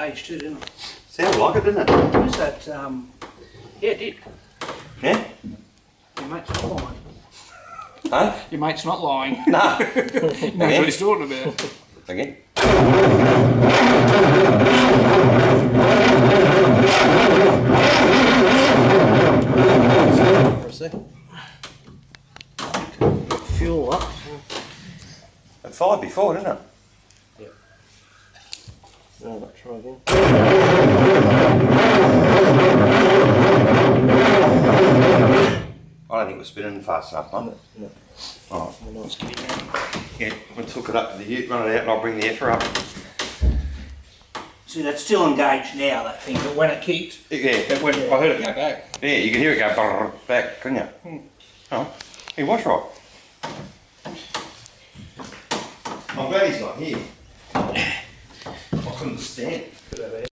engaged too, didn't it? Sounded like it, didn't it? Who's that? Yeah, it did. Yeah? Your mate's not lying. Huh? Your mate's not lying. Nah. Knows what he's talking about. Again. For a second. Fuel up. It fired before, didn't it? Yeah. No, let's try again. I don't think we're spinning fast enough, mate. No. Oh. No, it's good. Yeah, let's hook it up to the ute, run it out, and I'll bring the effer up. See, that's still engaged now, that thing, but when it kicked, Yeah. it went, I heard it go back. Yeah, you can hear it go brrr, back, couldn't you? Oh, he was right. I'm glad he's not here. I couldn't stand it.